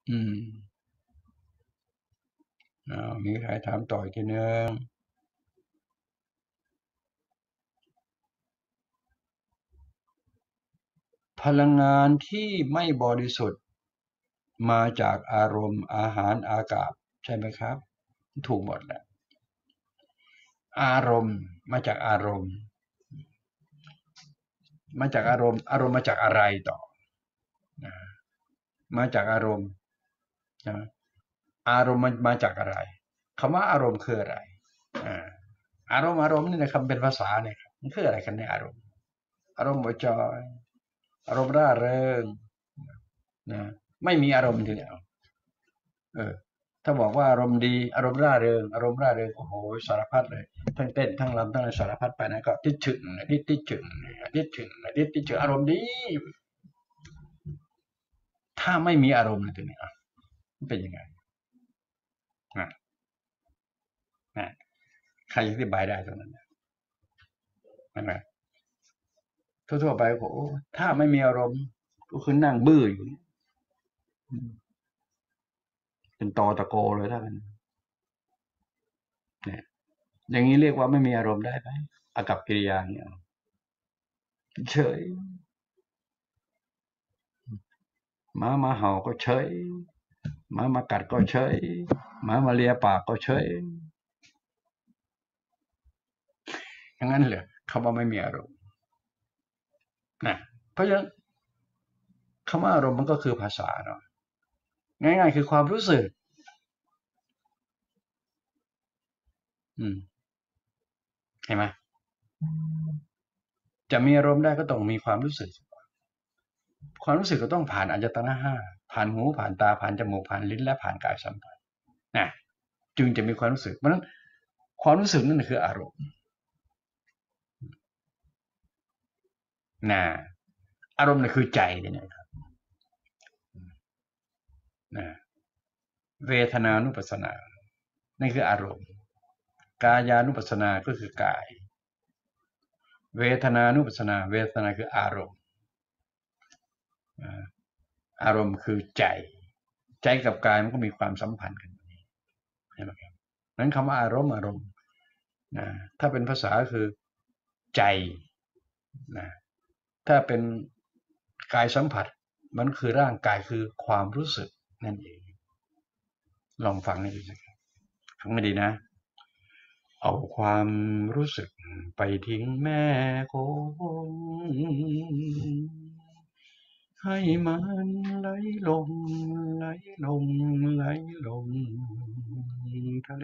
อืมมีใครถามต่ออีกทีนึงพลังงานที่ไม่บริสุทธิ์มาจากอารมณ์อาหารอากาศใช่ไหมครับถูกหมดแหละอารมณ์มาจากอารมณ์มาจากอารมณ์อารมณ์มาจากอะไรต่อนะมาจากอารมณ์นะอารมณ์มันมาจากอะไรคำว่าอารมณ์คืออะไรอ่าอารมณ์นี่นะคำเป็นภาษาเนี่ยครับมันคืออะไรกันในอารมณ์อารมณ์จอยอารมณ์ร่าเริงนะไม่มีอารมณ์ทีเดียวเออถ้าบอกว่าอารมณ์ดีอารมณ์ร่าเริงอารมณ์ร่าเริงโอ้โหสารพัดเลยทั้งเต้นทั้งรำทั้งอะไรสารพัดไปนะก็ติดถึงติดถึงติดถึงอารมณ์ดีถ้าไม่มีอารมณ์ในตัวนี้มันเป็นยังไงอ่ะนะใครอธิบายได้ตรงนั้นใช่ไหมทั่วๆไปโอ้โหถ้าไม่มีอารมณ์ก็คือนั่งบื้ออยู่เป็นตอตะโกเลยถ้ามันเนี่ยอย่างนี้เรียกว่าไม่มีอารมณ์ได้ไหมอากัปกิริยาเนี่ยเฉยหมามาเห่าก็เฉยหมามากัดก็เฉยหมามาเลียปากก็เฉยอย่างนั้นเลยคำว่าไม่มีอารมณ์นะเพราะฉะนั้นคำว่าอารมณ์มันก็คือภาษาเนาะง่ายๆคือความรู้สึกอืมเห็นไหมจะมีอารมณ์ได้ก็ต้องมีความรู้สึกความรู้สึกก็ต้องผ่านอายตนะห้าผ่านหูผ่านตาผ่านจมูกผ่านลิ้นและผ่านกายสัมผัสนะจึงจะมีความรู้สึกเพราะฉะนั้นความรู้สึกนั่นคืออารมณ์นะอารมณ์นั่นคือใจเนี่ยนะครับนะเวทนานุปัสสนานั่นคืออารมณ์กายานุปัสสนาก็คือกายเวทนานุปัสสนาเวทนาคืออารมณ์อารมณ์คือใจใจกับกายมันก็มีความสัมพันธ์กันใช่ไหมครับนั้นคำว่าอารมณ์นะถ้าเป็นภาษาคือใจนะถ้าเป็นกายสัมผัสมันคือร่างกายคือความรู้สึกนั่นเองลองฟังให้ดีสักฟังให้ดีนะ เอาความรู้สึกไปทิ้งแม่คงให้มันไหลลงไหลลงไหลลงทะเล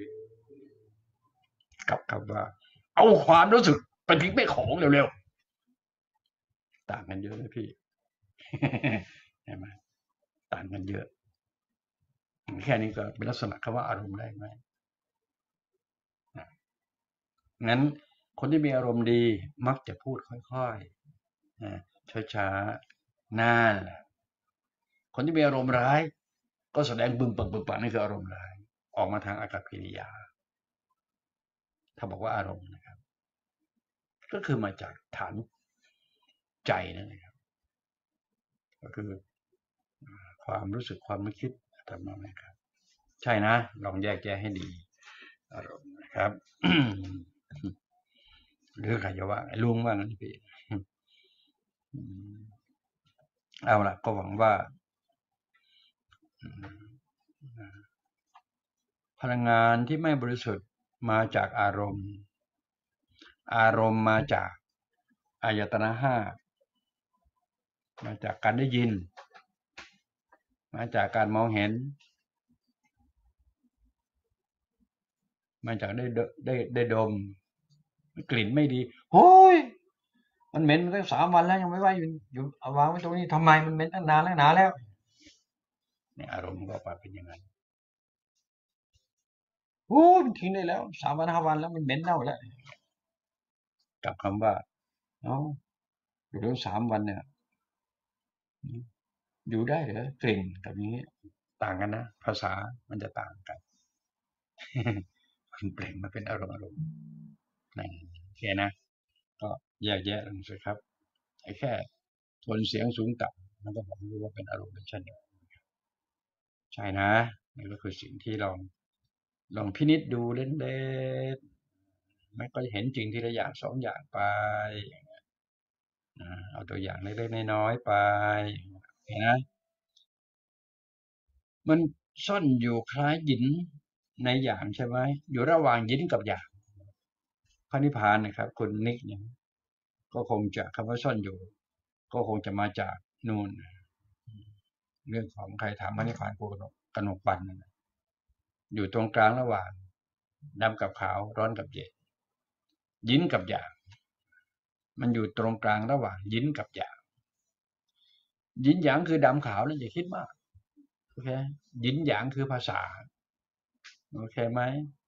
กับว่าเอาความรู้สึกไปทิ้งแม่ของเร็วๆต่างกันเยอะเลยพี่ใช่ไหมต่างกันเยอะแค่นี้ก็เป็นลักษณะคำว่าอารมณ์ได้ไหมงั้นคนที่มีอารมณ์ดีมักจะพูดค่อยๆช้าๆน่าคนที่มีอารมณ์ร้ายก็แสดงบึ้งปังบึ้งปังนี่คืออารมณ์ร้ายออกมาทางอากัปกิริยาถ้าบอกว่าอารมณ์นะครับก็คือมาจากฐานใจนั่นเองครับก็คือความรู้สึกความนึกคิดทำนองนี้ครับใช่นะลองแยกแยะให้ดีอารมณ์นะครับหรือใครจะว่าลุงว่างั้นพี่เอาละก็หวังว่าพลังงานที่ไม่บริสุทธิ์มาจากอารมณ์อารมณ์มาจากอายตนะห้ามาจากการได้ยินมาจากการมองเห็นมาจากได้ดมกลิ่นไม่ดีโอ้ยมันเหม็นมาตั้ง3 วันแล้วยังไม่ว่าอยู่เอาวางไว้ตรงนี้ทำไมมันเหม็นตั้งนานแล้วหนาแล้วเนี่ยอารมณ์ก็เป็นอย่างนั้นโอ้ยมันทิ้งได้แล้ว3 วัน 5 วันแล้วมันเหม็นเน่าแล้วกับคำว่าเอ้าอยู่แล้ว3 วันเนี่ยอยู่ได้เหรอกลิ่นกับนี้ต่างกันนะภาษามันจะต่างกันมันเปลี่ยนมาเป็นอารมณ์นั่นโอเคนะก็แยกแยะลงสิครับไอ้แค่โทนเสียงสูงต่ำมันก็บอกรู้ว่าเป็นอารมณ์เป็นเช่นเดียวใช่นะนี่ก็คือสิ่งที่ลองพินิจดูเล่นๆมันก็จะเห็นจริงทีละอย่าง2อย่างไปเอาตัวอย่างเล็กๆน้อยๆไปเห็นนะมันซ่อนอยู่คล้ายหยินในหยางใช่ไหมอยู่ระหว่างหยินกับหยางพระนิพพานนะครับคุณนิกเนี่ยก็คงจะคำว่าซ่อนอยู่ก็คงจะมาจากนู่นเรื่องของใครถามพระนิพพานกูกนกปันอยู่ตรงกลางระหว่างดำกับขาวร้อนกับเย็นหยินกับหยางมันอยู่ตรงกลางระหว่างหยินกับหยางหยินหยางคือดำขาวนั่นอย่าคิดมากโอเคหยินหยางคือภาษาโอเคไหม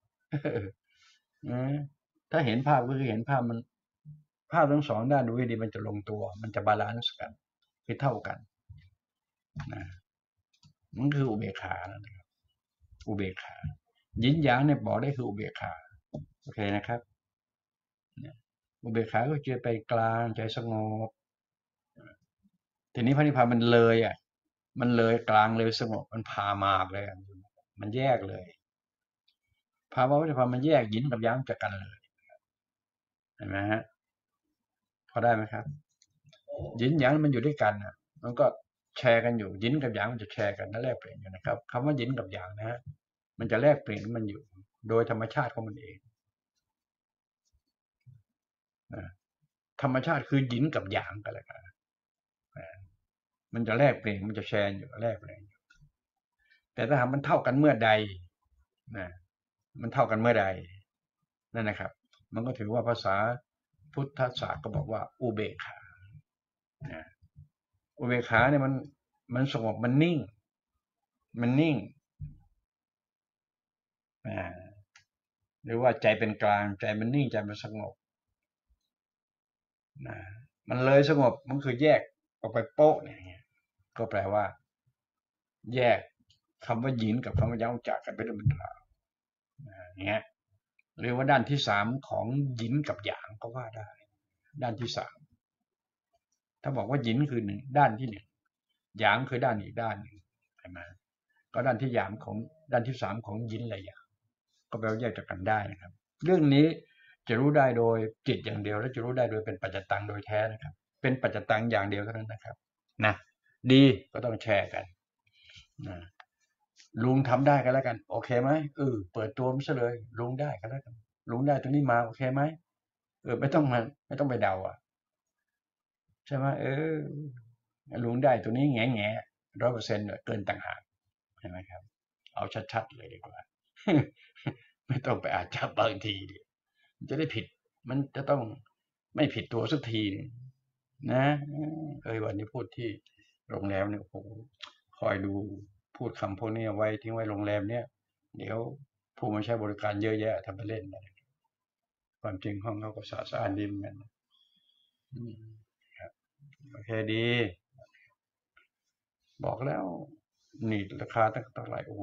ถ้าเห็นภาพก็คือเห็นภาพมันภาพทั้งสองด้านดูให้ดีมันจะลงตัวมันจะบาลานซ์กันคือเท่ากันนะมันคืออุเบกขานะครับอุเบกขาหยินหยางเนี่ยบอกได้คืออุเบกขาโอเคนะครับอุเบกขาก็จะไปกลางใจสงบทีนี้พระนิพพานมันเลยมันเลยกลางเลยสงบมันพามากเลยมันแยกเลยภาวะพระนิพพานมันแยกหยินกับหยางจากกันเลยเห็นไหมฮะพอได้ไหมครับหยินหยางมันอยู่ด้วยกันมันก็แชร์กันอยู่หยินกับหยางมันจะแชร์กันและแลกเปลี่ยนกันนะครับคำว่าหยินกับหยางนะฮะมันจะแลกเปลี่ยนมันอยู่โดยธรรมชาติของมันเองธรรมชาติคือหยินกับหยางกันแหละครับมันจะแลกเปลี่ยนมันจะแชร์อยู่แลกเปลี่ยนอยู่แต่ถ้าหากมันเท่ากันเมื่อใดนะมันเท่ากันเมื่อใดนั่นนะครับมันก็ถือว่าภาษาพุทธศาสตร์ก็บอกว่าอุเบกขาอุเบกขาเนี่ยมันสงบมันนิ่งมันนิ่งหรือว่าใจเป็นกลางใจมันนิ่งใจมันสงบมันเลยสงบมันคือแยกออกไปโป๊ะเนี่ยก็แปลว่าแยกคำว่าหยินกับคำว่าหยางจากกันเป็นเรื่องเป็นราวเนี่ยหรือว่าด้านที่สามของหยินกับหยางก็ว่าได้ด้านที่สามถ้าบอกว่าหยินคือหนึ่งด้านที่หนึ่งหยางคือด้านอีกด้านหนึ่งใช่ไหมก็ด้านที่หยางของด้านที่สามของหยินและหยางก็แปลว่าแยกจากกันได้นะครับเรื่องนี้จะรู้ได้โดยจิตอย่างเดียวและจะรู้ได้โดยเป็นปัจจตังโดยแท้นะครับเป็นปัจจตังอย่างเดียวเท่านั้นนะครับนะดีก็ต้องแชร์กันนะลุงทำได้กันแล้วกันโอเคไหมเปิดตัวมันซะเลยลุงได้กันแล้วกันลุงได้ตรงนี้มาโอเคไหมไม่ต้องไปเดาใช่ไหมลุงได้ตัวนี้แง่100%เกินต่างหากใช่ไหมครับเอาชัดๆเลยดีกว่าไม่ต้องไปอาจจะบางทีจะได้ผิดมันจะต้องไม่ผิดตัวสักทีนะวันนี้พูดที่โรงแรมเนี่ยโอ้โหคอยดูพูดคำพวกนี้ไว้ทิ้งไว้โรงแรมเนี่ยเดี๋ยวผู้มาใช้บริการเยอะแยะทำไปเล่นไปความจริงห้องเขาก็สะอาดดีเหมือนกันครับโอเคดีบอกแล้วนี่ราคาตั้งเท่าไหร่โอ้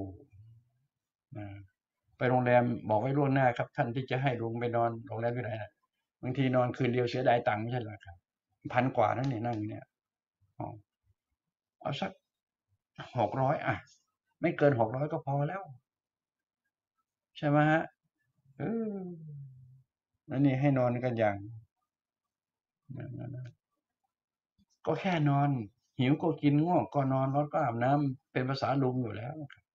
ไปโรงแรมบอกไว้ล่วงหน้าครับท่านที่จะให้ลุงไปนอนโรงแรมที่ไหนนะบางทีนอนคืนเดียวเสียดายตังค์ไม่ใช่หรอครับ1,000 กว่านั่นนี่นั่งเนี่ยเอาสัก600ไม่เกิน600ก็พอแล้วใช่ไหมฮะแล้วนี่ให้นอนกันอย่างก็แค่นอนหิวก็กินง่วงก็นอนร้อนก็อาบน้ำเป็นภาษาลุงอยู่แล้ว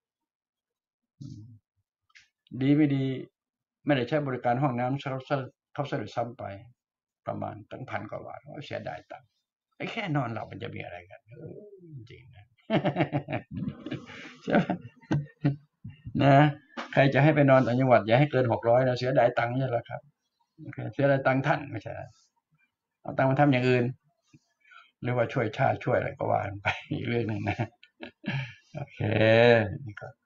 ดีไม่ดีไม่ได้ใช้บริการห้องน้ำเขาเสด็จซ้ำไปประมาณตั้ง1,000 กว่าบาทเสียดายตังค์ไอ้แค่นอนหลับมันจะมีอะไรกันจริงนะใช่ไหมนะใครจะให้ไปนอนต่างจังหวัดอย่าให้เกิน600นะเสียดายตังค์ใช่ไหมครับเสียดายตังค์ท่านไม่ใช่เอาตังค์มาทำอย่างอื่นหรือว่าช่วยชาติช่วยอะไรก็ว่าไปอีกเรื่องหนึ่งนะโอเคนี่ก็